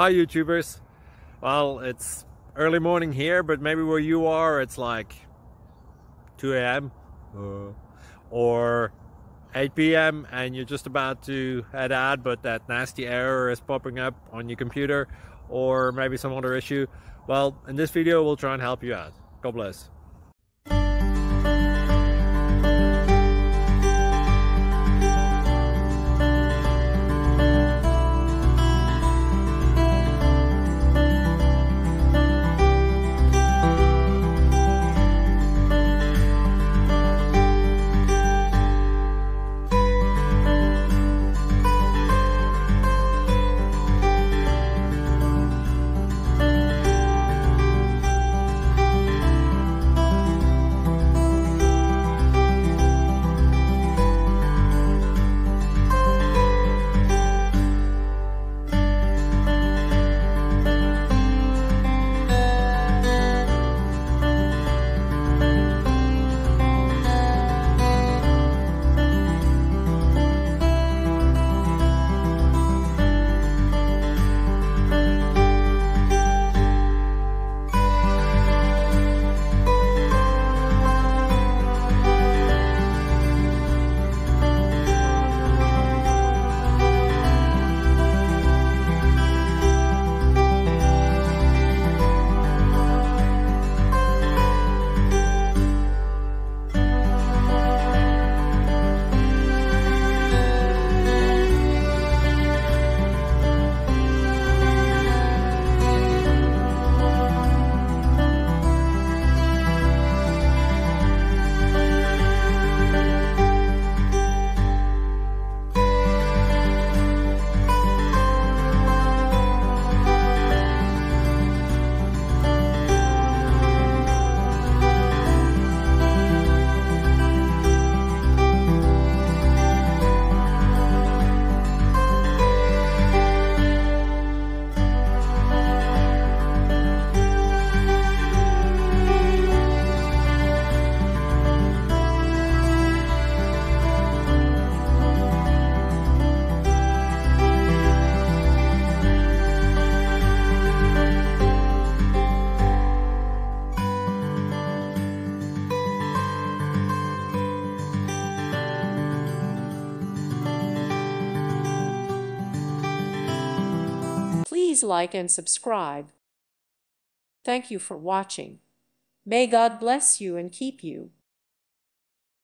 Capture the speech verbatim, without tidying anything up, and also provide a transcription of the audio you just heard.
Hi YouTubers. Well, it's early morning here, but maybe where you are it's like two A M uh, or eight P M and you're just about to head out, but that nasty error is popping up on your computer, or maybe some other issue. Well, in this video we'll try and help you out. God bless. Please like and subscribe. Thank you for watching. May God bless you and keep you.